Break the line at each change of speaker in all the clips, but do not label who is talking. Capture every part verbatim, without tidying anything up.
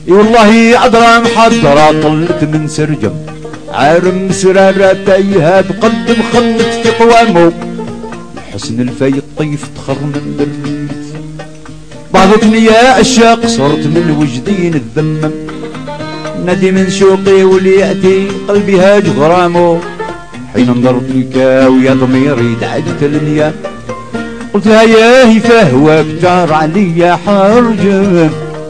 اي والله عذرا محضرة طلت من سرجم عارم سرارة تايهة بقدم خلت في قوامه حسن الفي الطيف تخرمن بالريت بعضتني يا عشاق صرت من وجدين الذمم نادي من شوقي وليأتي قلبي هاج غرامه حين نظرت لك ويا ضميري دعجت النيام قلت لها يا فهوك جار عليا حرجم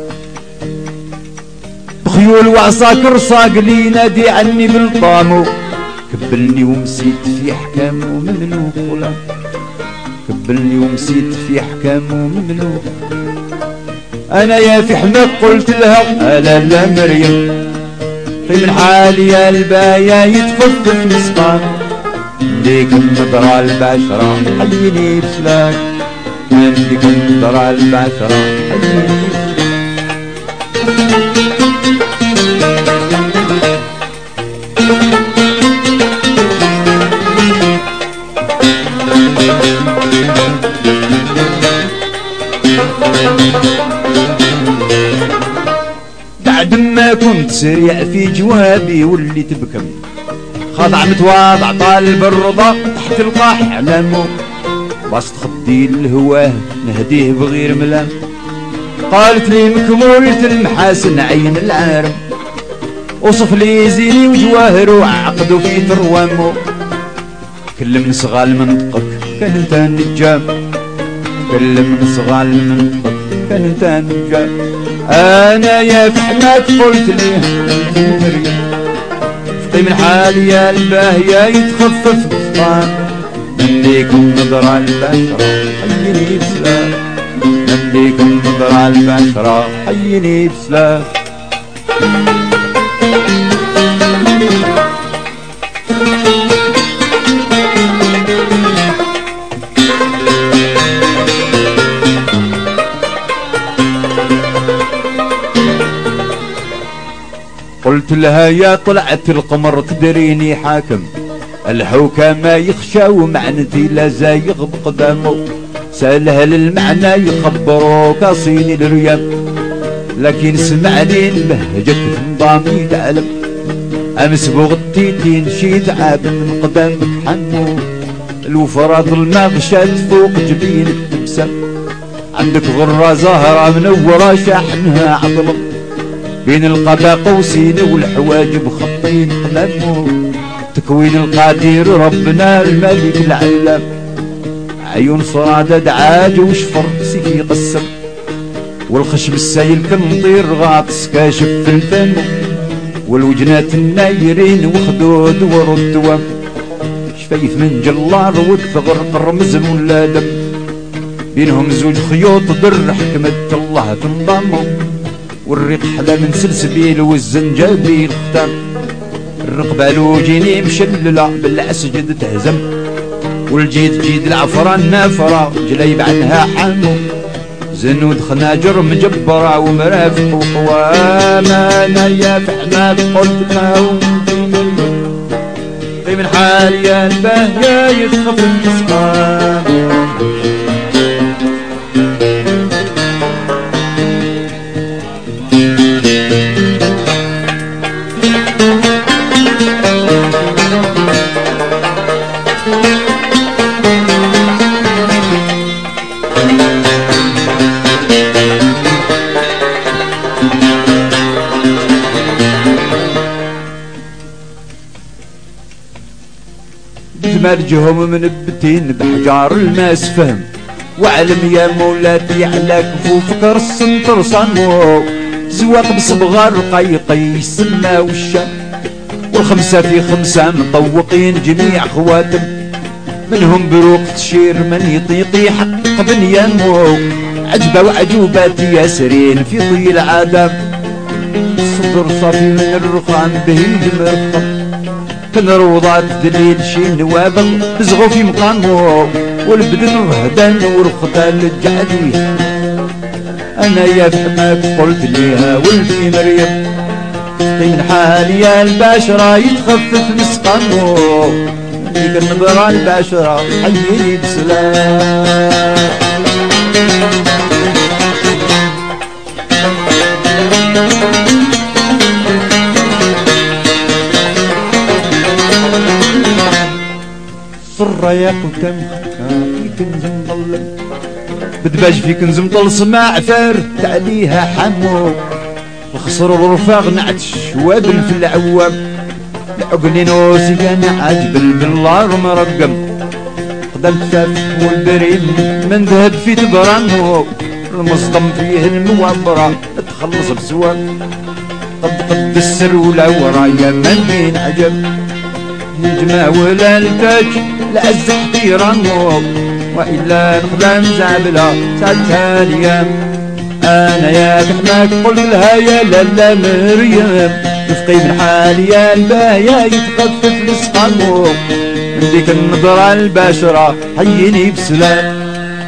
بخيول وعساكر صاق لي نادي عني بالطامو كبلني ومسيت في حكامه مملوك ولا كبلني ومسيت في حكامه مملوك انا يا في حماك قلت لها الا لا مريم في من حالي يا البايا يتخفف مسقان ليك النظرة البشرة حيني بسلاك ليك النظرة البشرة حيني بعد ما كنت سريع في جوابي واللي تبكم خضع متواضع طالب الرضا تحت القاح علامه بسط خدي الهواه نهديه بغير ملام قالت لي مكمولة المحاسن عين العارم وصف لي زيني وجواهر وعقدوا في تروامه كلم صغال منطقك كان انت نجام كلم صغال منطقك كان انت نجام انا يا فحماك قلت لي فقي من حالي يا الباهية يتخفف بسطان مليكم نظرة البشرة حيني بسلام مليكم نظرة البشرة حيني بسلام قلت لها يا طلعت القمر تدريني حاكم الحكامة يخشى ومعنتي لا زايغ بقدامه سألها للمعنى يخبروا كاصيني الريام لكن سمعني لهجت في نظامي العلم امس بغتيتي نشيت عاد من قدامك حنو الوفرات المغشات فوق جبينك تبسم عندك غرة زهرة منورة شاحنها عظلم بين القبا قوسين والحواجب خطين قلمو تكوين القدير ربنا الملك العلام عيون صرادة دعاج وشفر سيفي قسم والخشب السايل كنطير غاطس كاشف في الفم والوجنات النايرين وخدود ورد شفايف من جلار والثغر قرمز ولا دم بينهم زوج خيوط در حكمة الله تنضموا والريق حلا من سلسبيل والزنجبيل ختام الرقبة لوجيني مشللة بالعسجد تهزم والجيد جيد العفران نافرة جليب عنها حمو زنود خناجر مجبرة ومرافق وقواما انا يا فحماك قلت لها في من حالي يا الباهية يتخف المسقان مرجهم منبتين بحجار الماس فهم وعلم يا مولاتي على كفوفك السنتر صنمو زواق بصبغار قيقي السما والشام والخمسة في خمسة مطوقين جميع خواتم منهم بروق تشير من يطيقي حق بنيامو عجبة وعجوبات ياسرين في ضي العادم الصدر صافي من الرخام بهيج مرقم كان روضات دليل شي نوابغ بزغو في مقامو والبدن رهدان والخدال الجعدي انا يا فحماك قلت ليها ولدي مريم من حالي يا البشرة يتخفف مسقامو ديك النظرة البشرة حيني بسلام يا قدام في كنز مظلم بدباج في كنز مطلسم عفار عليها حمو الخصر والرفاق نعتش وابل في العوام العقلين وسي كان عجبل بالله مرقم قدام تفاف والبريم من ذهب في تبرانو المصدم فيه الموبرة تخلص بسواب قد قد السر والعورة يا من بين عجب يجمع ولا الفاج لعز احترامه وإلا نخدم زعبلة ساعتها الأيام أنا يا كحماك قل لها يا لالا مريم رفقي من حالي يا البايا يتخفف لسقامه من ديك النظرة الباشرة حييني بسلام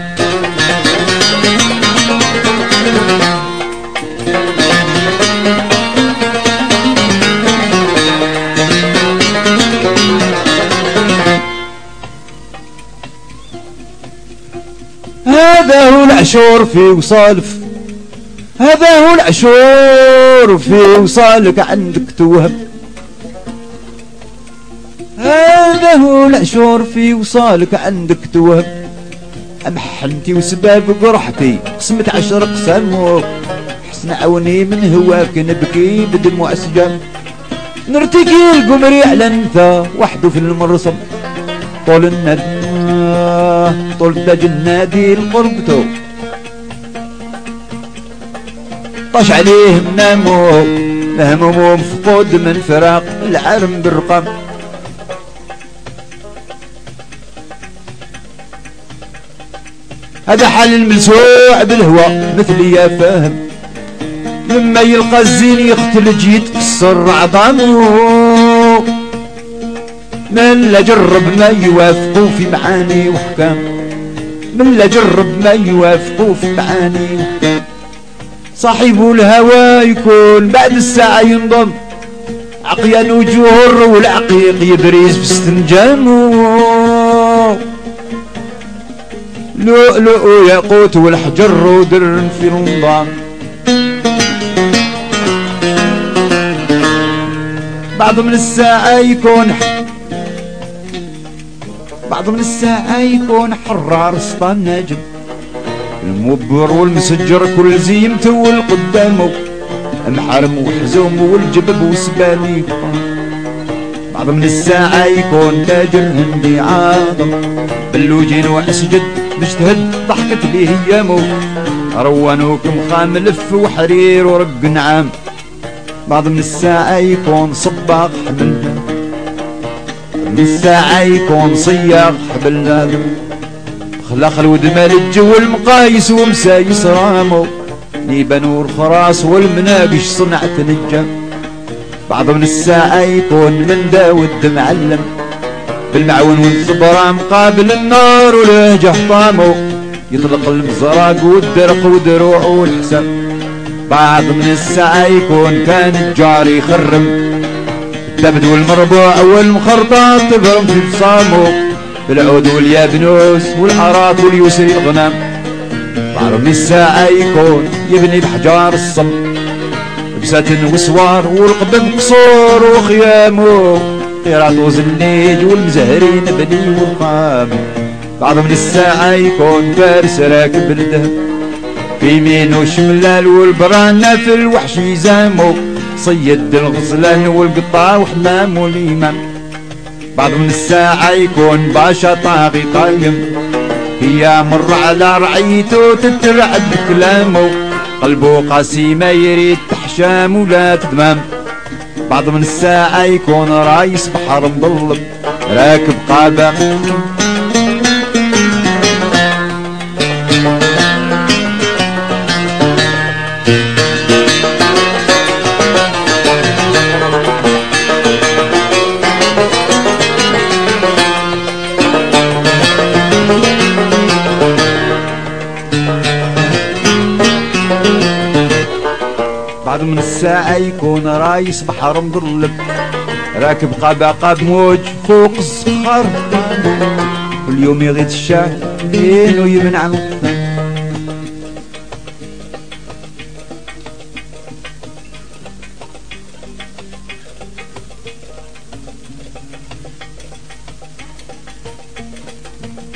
هذا هو العشور في وصالف هذا هو العشور في وصالك عندك توهب هذا هو العشور في وصالك عندك توهب أمحنتي وسباب قرحتي قسمت عشر قسام حسن عوني من هواك نبكي بدموع سجام نرتكي القمري على انت وحده في المرسم طول الندم طول تاج النادي القربتو طاش عليه منامو همومو مفقود من فراق العرم بالرقم هذا حال الملسوع بالهوى مثلي يا فاهم لما يلقى الزين يختل جيت كسر عظامه من لا جرب ما يوافقوا في معاني وحكام من لا جرب ما يوافقوا في معاني وحكام صاحب الهوى يكون بعد الساعة ينضم عقيان وجهر والعقيق يبريز باستنجامه لؤلؤ ياقوت والحجر ودر في رمضان بعض من الساعة يكون بعض من الساعة يكون حرار سطان ناجم الموبر والمسجر كل زيمته والقدامه محرم وحزوم والجبب وسباني بعض من الساعة يكون تاجر هندي عاظم بلوجين واسجد مجتهد ضحكت ليه ايامه روانوك مخام لف وحرير ورق نعام بعض من الساعة يكون صباغ حبل من الساعة يكون صياغ حبل خلق الودمال الجو المقايس ومسايس رامو نيبا نور خراس والمناقش صنعت نجام بعض من الساعة يكون من داود معلم بالمعون والصبرة مقابل النار وله حطامو يطلق المزراق والدرق ودروع والحساب بعض من الساعة يكون كان الجار يخرم التبد والمربوع والمخرطات تفرم في بصامو بالعود واليابنوس والحارات واليسري الغنام بعض من الساعة يكون يبني بحجار الصم بساتن وسوار والقبب قصور وخيامو قيرات وزليج والمزهرين بني والخام بعض من الساعة يكون فارس راكب الدهب في يمين وشملال والبرانة في الوحش يزامو صيد الغزلان والقطاع وحمام والإمام بعض من الساعة يكون باشا طاغي قايم هي مر على رعيته تترعد بكلامه قلبه قاسي ما يريد تحشام ولا تدمام بعض من الساعة يكون رايس بحر مضلب راكب قابة بعض من الساعة يكون رايس بحر مضلب راكب قاب قاب موج فوق الصخر كل يوم يغيد الشاه لين ويمنع القفا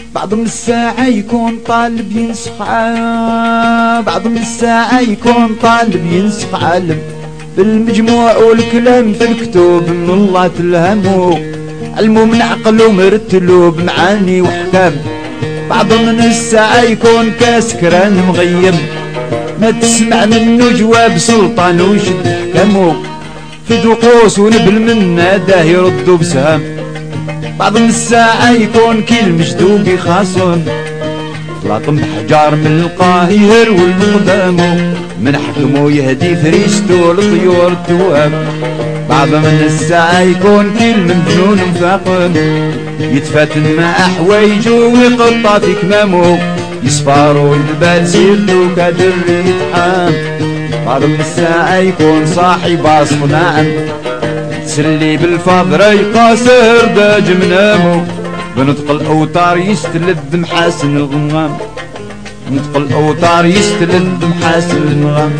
بعض من الساعة يكون طالب ينسخ بعض من الساعة يكون طالب ينسخ عالم بالمجموع والكلام في الكتب من الله تلهمو علمو من عقلو مرتلو بمعاني وحكام بعض من الساعة يكون كاسكران مغيم ما تسمع منه جواب سلطان ويشد حكمو في دقوس ونبل من ناداه يردو بسهام بعض من الساعة يكون كي المجدوب يخاصم طلاق بحجار من القاهر والمقدامو من حكمو يهدي فريستو لطيور التواب بعض من الساعة يكون كي المجنون مفاقم يتفاتن مع حوايجو ويقطع في كمامو يصفارو البال سيرتو كادر يتحام بعض من الساعة يكون صاحب صناعم تسلي بالفضرة يقاسر داج منامو بنطق الأوتار يستلذ محاسن الغمام بنطق الأوتار يستلذ محاسن الغمام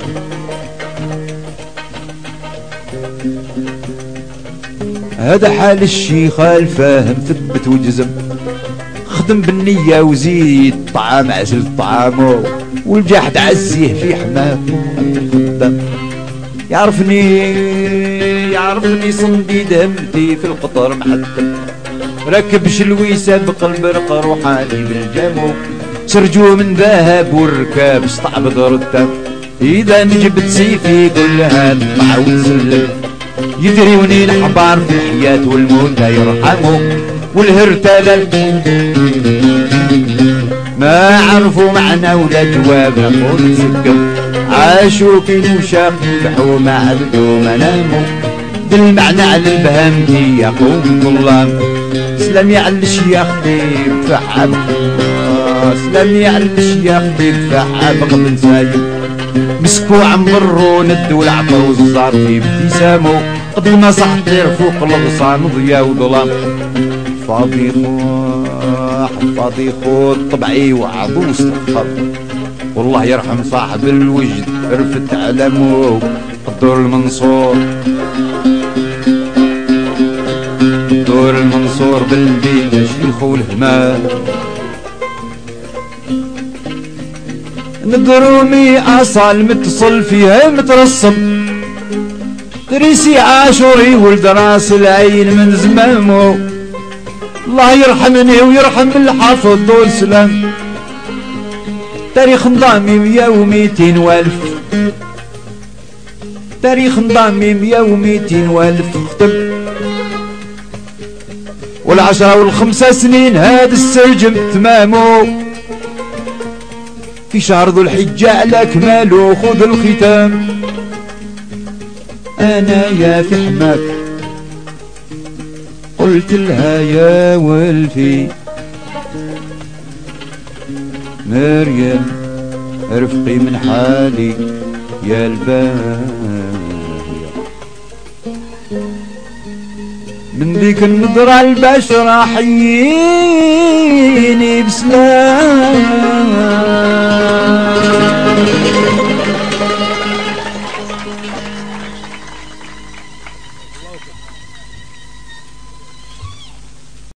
هذا حال الشيخ الفاهم ثبت وجزم خدم بالنية وزيد طعام عزل طعامه والجحد عزيه في حماه الخدام يعرفني يعرفني صنديد همتي في القطر محتم ركب شلوي سابق البرق روحاني بالجمو سرجو من ذهب والركاب استعبد رتب إذا نجبت سيفي كلها تطلع وتسلم يدريوني الحبار في الحياة والموت لا يرحموا والهرتلل ما عرفوا معنى ولا جواب نقول سكم عاشوا كي وشاق يفتحوا ما عبدوا ما ناموا بالمعنى على البهامتي يقوم ظلام سلامي على الشياخ طيب فحب سلامي على الشياخ طيب فحب قبل سايب مسكوا عمرو ندوا العطر والزار في ابتسامه قد ما صح طير فوق الغصان ضيا وظلام فاضي خوح فاضي خوت طبعي وعضوس تفخر والله يرحم صاحب الوجد رفت علمه الدور المنصور دور المنصور بالبيت شيخ والهمال ندرومي اصال متصل فيها مترسم دريسي عاشوري ولد راس العين من زمامه الله يرحمني ويرحم الحافظ دول سلام تاريخ نظامي مية وميتين والف تاريخ نظامي مية وميتين والف ختم والعشرة والخمسة سنين هاد السجن تمامو في شهر ذو الحجة على كمالو خذ الختام أنا يا في حماك قلت لها يا ولفي مريم رفقي من حالي يا الباهية من ذيك النظرة البشرة حييني بسلام